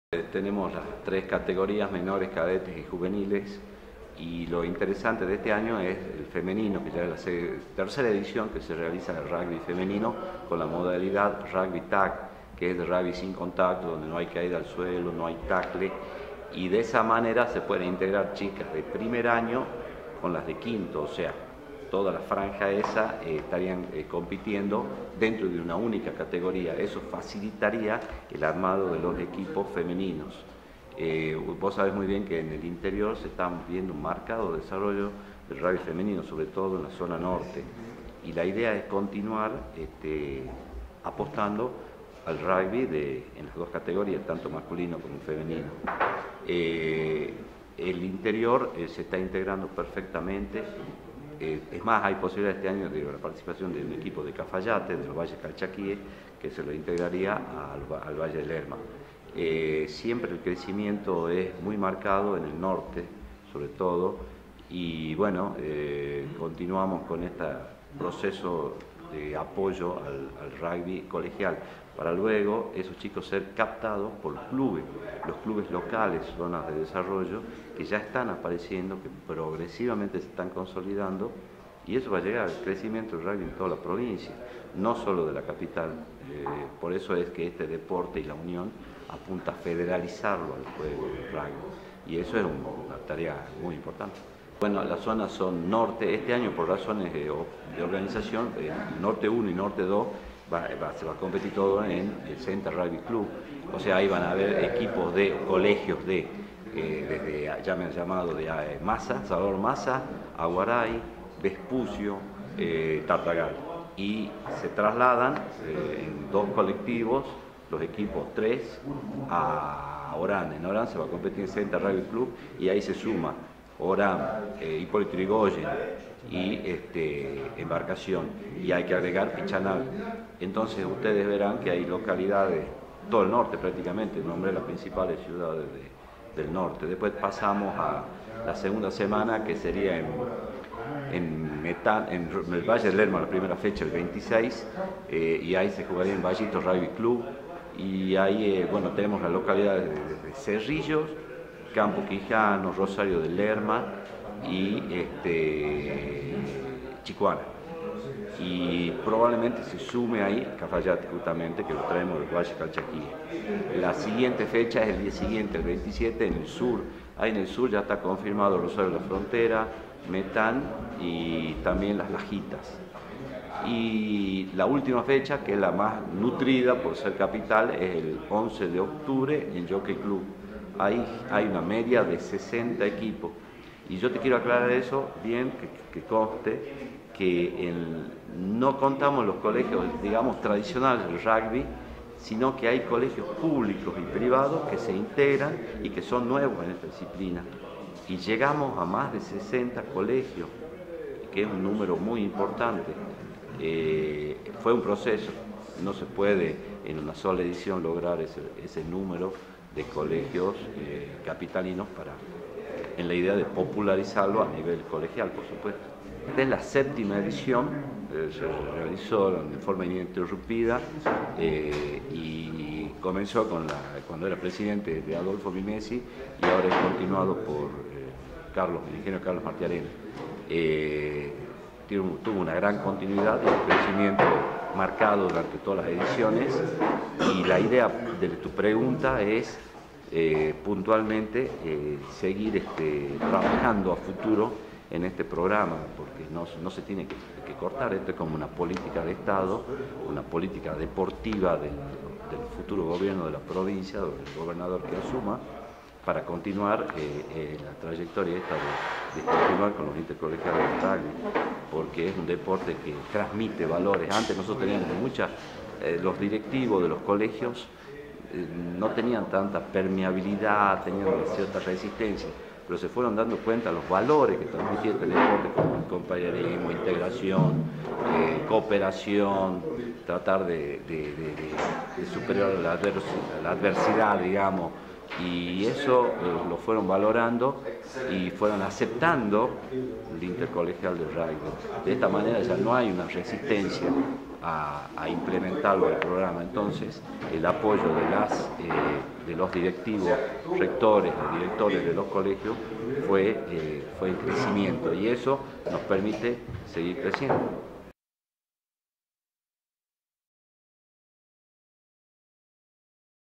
Tenemos las tres categorías, menores, cadetes y juveniles, y lo interesante de este año es el femenino, que ya es la tercera edición que se realiza el rugby femenino con la modalidad rugby tag, que es de rugby sin contacto, donde no hay caída al suelo, no hay tackle, y de esa manera se pueden integrar chicas de primer año con las de quinto, o sea, toda la franja esa estarían compitiendo dentro de una única categoría. Eso facilitaría el armado de los equipos femeninos. Vos sabés muy bien que en el interior se está viendo un marcado desarrollo del rugby femenino, sobre todo en la zona norte. Y la idea es continuar apostando al rugby en las dos categorías, tanto masculino como femenino. El interior se está integrando perfectamente. Es más, hay posibilidad este año de la participación de un equipo de Cafayate, del Valle Calchaquíes, que se lo integraría al Valle del Lerma. Siempre el crecimiento es muy marcado en el norte, sobre todo, y bueno, continuamos con este proceso de apoyo al rugby colegial, para luego esos chicos ser captados por los clubes locales, zonas de desarrollo, que ya están apareciendo, que progresivamente se están consolidando, y eso va a llegar al crecimiento del rugby en toda la provincia, no solo de la capital. Por eso es que este deporte y la unión apunta a federalizarlo al juego del rugby, y eso es una tarea muy importante. Bueno, las zonas son norte, este año por razones de organización, norte 1 y norte 2, se va a competir todo en el Center Rugby Club, o sea, ahí van a haber equipos de colegios desde, ya me han llamado de Massa, Salvador Massa, Aguaray, Vespucio, Tartagal, y se trasladan en dos colectivos, los equipos 3 a Orán. En Orán se va a competir en Center Rugby Club y ahí se suma Orán, Hipólito Yrigoyen y Embarcación, y hay que agregar Pichanal. Entonces ustedes verán que hay localidades, todo el norte prácticamente, nombré las principales ciudades del norte. Después pasamos a la segunda semana, que sería en el Valle del Lerma, la primera fecha, el 26, y ahí se jugaría en Vallito Rugby Club, y ahí bueno, tenemos las localidades de Cerrillos, Campo Quijano, Rosario del Lerma y Chicuana. Y probablemente se sume ahí Cafayate, justamente, que lo traemos del Valle Calchaquíes. La siguiente fecha es el día siguiente, el 27, en el sur. Ahí en el sur ya está confirmado Rosario de la Frontera, Metán y también Las Lajitas. Y la última fecha, que es la más nutrida por ser capital, es el 11 de octubre en Jockey Club. Ahí hay una media de 60 equipos. Y yo te quiero aclarar eso bien, que conste que no contamos los colegios, digamos, tradicionales del rugby, sino que hay colegios públicos y privados que se integran y que son nuevos en esta disciplina. Y llegamos a más de 60 colegios, que es un número muy importante. Fue un proceso, no se puede en una sola edición lograr ese número de colegios capitalinos en la idea de popularizarlo a nivel colegial, por supuesto. Esta es la séptima edición, se realizó de forma ininterrumpida y comenzó cuando era presidente de Adolfo Bimesi, y ahora es continuado por el ingeniero Carlos Martiarena. Tuvo una gran continuidad y un crecimiento marcado durante todas las ediciones, y la idea de tu pregunta es puntualmente seguir trabajando a futuro en este programa, porque no se tiene que cortar. Esto es como una política de Estado, una política deportiva del futuro gobierno de la provincia, del gobernador que asuma, para continuar la trayectoria esta de continuar con los intercolegiales de rugby, porque es un deporte que transmite valores. Antes nosotros teníamos los directivos de los colegios no tenían tanta permeabilidad, tenían cierta resistencia, pero se fueron dando cuenta de los valores que transmitía este deporte, como el compañerismo, integración, cooperación, tratar de superar la adversidad, digamos, y eso lo fueron valorando y fueron aceptando el intercolegial de rugby. De esta manera ya no hay una resistencia a implementarlo al programa. Entonces, el apoyo de los directivos, rectores o directores de los colegios fue en crecimiento, y eso nos permite seguir creciendo.